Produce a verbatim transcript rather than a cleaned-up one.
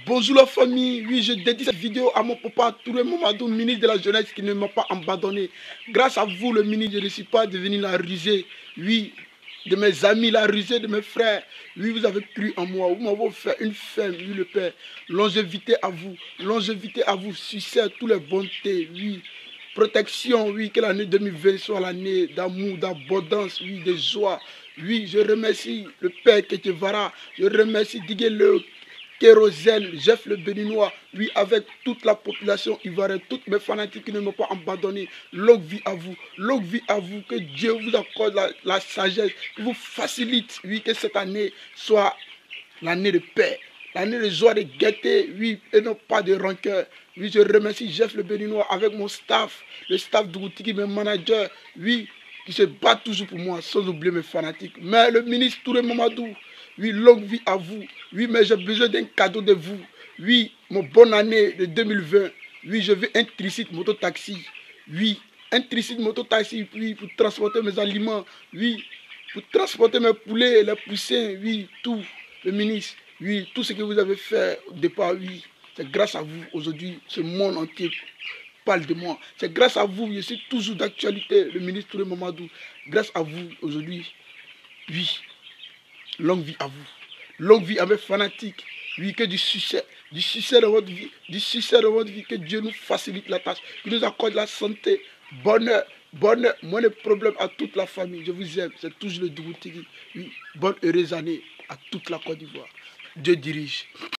Bonjour la famille, oui je dédie cette vidéo à mon papa Touré Mamadou, ministre de la jeunesse qui ne m'a pas abandonné. Grâce à vous le ministre, je ne suis pas devenu la risée, oui, de mes amis, la risée de mes frères. Oui, vous avez cru en moi, vous m'avez fait une femme, oui le Père. Longévité à vous, longévité à vous, succès, toutes les bontés, oui. Protection, oui, que l'année deux mille vingt soit l'année d'amour, d'abondance, oui, de joie. Oui, je remercie le Père Ketevara, je remercie Diguele, Kérosène, Jeff le Béninois, oui, avec toute la population ivoirienne, toutes mes fanatiques qui ne m'ont pas abandonné. Longue vie à vous, longue vie à vous, que Dieu vous accorde la, la sagesse, qui vous facilite, oui, que cette année soit l'année de paix, l'année de joie, de gaieté, oui, et non pas de rancœur. Oui, je remercie Jeff le Béninois avec mon staff, le staff d'Outiki, mes managers, oui, qui se battent toujours pour moi, sans oublier mes fanatiques. Mais le ministre Touré Mamadou, oui, longue vie à vous. Oui, mais j'ai besoin d'un cadeau de vous. Oui, mon bonne année de deux mille vingt. Oui, je veux un tricycle mototaxi. Oui, un tricycle mototaxi, oui, pour transporter mes aliments. Oui, pour transporter mes poulets, les poussins, oui, tout. Le ministre, oui, tout ce que vous avez fait au départ, oui, c'est grâce à vous. Aujourd'hui, ce monde entier parle de moi. C'est grâce à vous, je suis toujours d'actualité, le ministre Touré Mamadou. Grâce à vous, aujourd'hui, oui. Longue vie à vous. Longue vie à mes fanatiques. Oui, que du succès. Du succès dans votre vie. Du succès dans votre vie. Que Dieu nous facilite la tâche. Qu'il nous accorde la santé. Bonheur. Bonheur. Moins de problèmes à toute la famille. Je vous aime. C'est toujours le Dougoutigi. Oui. Bonne heureuse année à toute la Côte d'Ivoire. Dieu dirige.